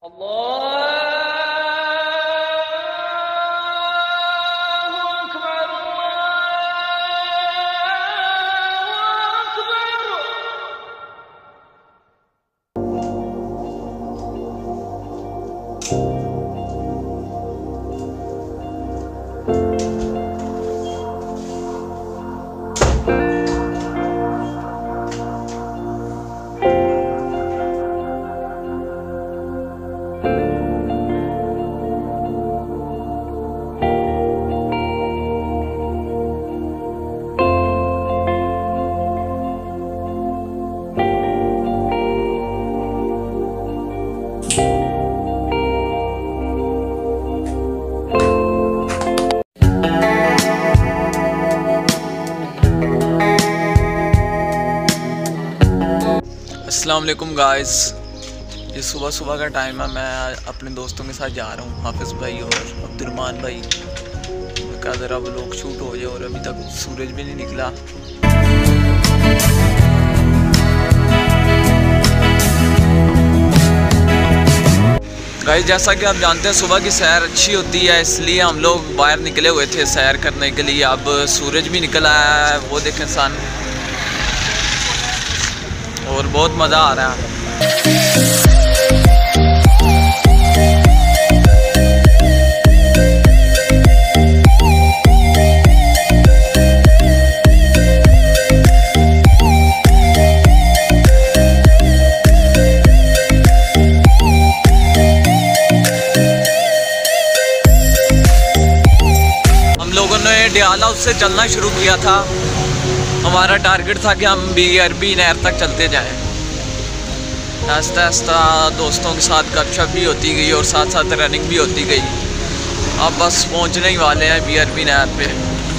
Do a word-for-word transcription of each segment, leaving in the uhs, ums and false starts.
अस्सलाम वालेकुम गाइस, ये सुबह सुबह का टाइम है। मैं अपने दोस्तों के साथ जा रहा हूँ, हाफिज़ भाई और अब्दुर्रहमान भाई। मैं कहा ज़रा वो लोग शूट हो जाए, और अभी तक सूरज भी नहीं निकला। गाइस, जैसा कि आप जानते हैं सुबह की सैर अच्छी होती है, इसलिए हम लोग बाहर निकले हुए थे सैर करने के लिए। अब सूरज भी निकल आया है, वो देखें सन, और बहुत मज़ा आ रहा है। हम लोगों ने डियाला उससे चलना शुरू किया था। हमारा टारगेट था कि हम बीआरबी नहर तक चलते जाएं। आस्ता आस्ता दोस्तों के साथ गपशप भी होती गई और साथ साथ रनिंग भी होती गई। अब बस पहुंचने ही वाले हैं बीआरबी नहर पे।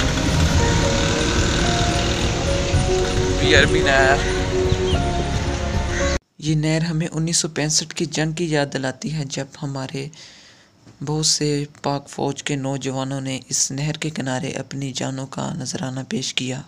बीआरबी नहर, ये नहर हमें उन्नीस सौ पैंसठ की जंग की याद दिलाती है, जब हमारे बहुत से पाक फ़ौज के नौजवानों ने इस नहर के किनारे अपनी जानों का नजराना पेश किया।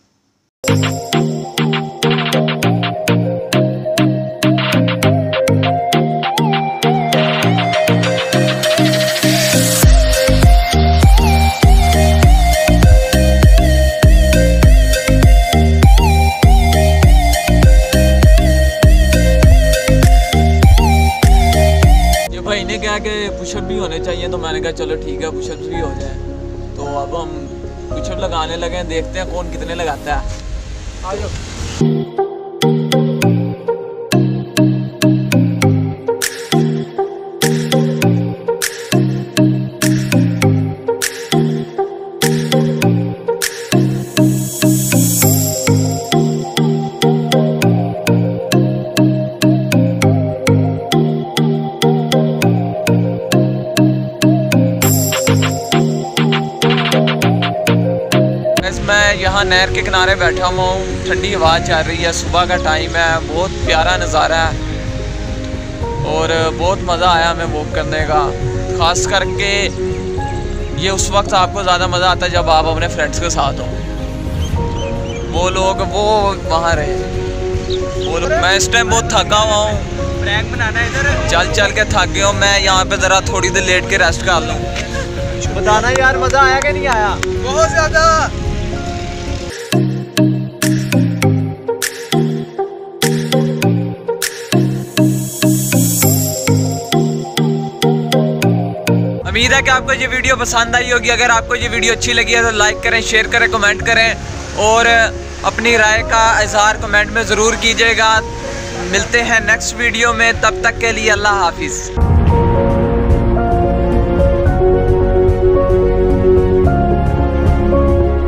ये भाई ने कहा कि पुशअप भी होने चाहिए, तो मैंने कहा चलो ठीक है, पुशअप भी हो जाए। तो अब हम पुशअप लगाने लगे, देखते हैं कौन कितने लगाता है। आ जाओ। मैं यहाँ नहर के किनारे बैठा हुआ हूँ, ठंडी हवा चल रही है, सुबह का टाइम है, बहुत प्यारा नज़ारा है और बहुत मज़ा आया हमें वॉक करने का। ख़ास करके ये उस वक्त आपको ज़्यादा मज़ा आता है जब आप अपने फ्रेंड्स के साथ हो। वो लोग वो वहाँ रहे, वो लोग। मैं इस टाइम बहुत थका हुआ हूँ, ब्रेक बनाना है इधर, चल चल के थक गया हूँ। मैं यहाँ पे ज़रा थोड़ी देर लेट के रेस्ट कर लूँ। बताना यार, मज़ा आया कि नहीं आया? बहुत ज़्यादा। उम्मीद है कि आपको ये वीडियो पसंद आई होगी। अगर आपको ये वीडियो अच्छी लगी है तो लाइक करें, शेयर करें, कमेंट करें और अपनी राय का इज़हार कमेंट में ज़रूर कीजिएगा। मिलते हैं नेक्स्ट वीडियो में, तब तक के लिए अल्लाह हाफिज़।